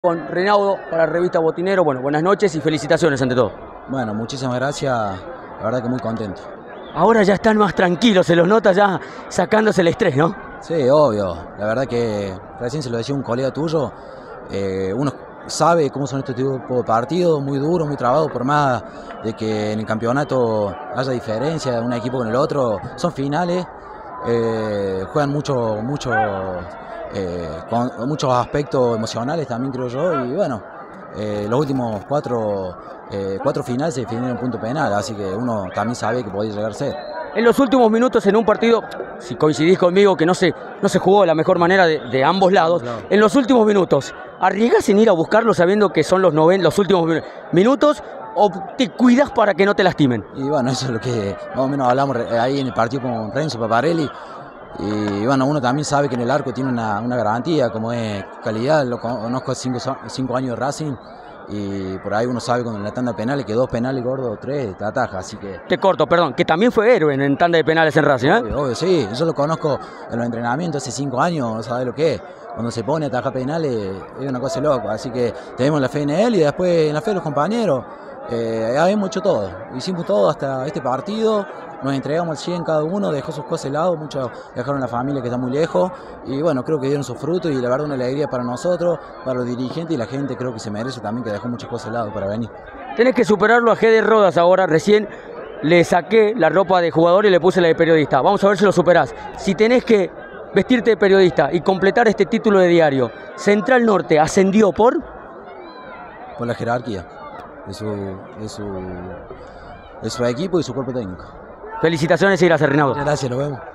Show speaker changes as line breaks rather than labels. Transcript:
Con Reinaudo para la revista Botinero. Bueno, buenas noches y felicitaciones ante todo.
Bueno, muchísimas gracias, la verdad que muy contento.
Ahora ya están más tranquilos, se los nota ya sacándose el estrés, ¿no?
Sí, obvio, la verdad que recién se lo decía un colega tuyo, uno sabe cómo son estos tipos de partidos, muy duros, muy trabados, por más de que en el campeonato haya diferencia de un equipo con el otro, son finales, juegan con muchos aspectos emocionales también creo yo, y bueno, los últimos cuatro finales se definieron en punto penal, así que uno también sabe que podía llegar a ser.
En los últimos minutos en un partido, si coincidís conmigo, que no se jugó de la mejor manera de ambos lados, en los últimos minutos, ¿arriesgás en ir a buscarlo sabiendo que son los últimos minutos o te cuidas para que no te lastimen?
Y bueno, eso es lo que más o menos hablamos ahí en el partido con Renzo Paparelli. Y bueno, uno también sabe que en el arco tiene una garantía, como es calidad, lo conozco hace 5 años de Racing. Y por ahí uno sabe con la tanda de penales que 2 penales gordos, 3 te ataja, así que...
Te corto, perdón, que también fue héroe en tanda de penales en Racing, ¿eh?
Obvio, sí, yo lo conozco en los entrenamientos hace 5 años, no sabe lo que es. Cuando se pone a atajar penales es una cosa loca, así que tenemos la fe en él y después en la fe de los compañeros. Habíamos hecho todo, hicimos todo hasta este partido, nos entregamos al 100 cada uno, dejó sus cosas de lado, muchos dejaron la familia que está muy lejos y bueno, creo que dieron sus frutos y la verdad una alegría para nosotros, para los dirigentes y la gente creo que se merece también que dejó muchas cosas de lado para venir.
Tenés que superarlo a Gede Rodas ahora, recién le saqué la ropa de jugador y le puse la de periodista, vamos a ver si lo superás. Si tenés que vestirte de periodista y completar este título de diario, Central Norte ascendió por
la jerarquía de su equipo y su cuerpo técnico.
Felicitaciones y gracias, Reinaudo.
Gracias, nos vemos.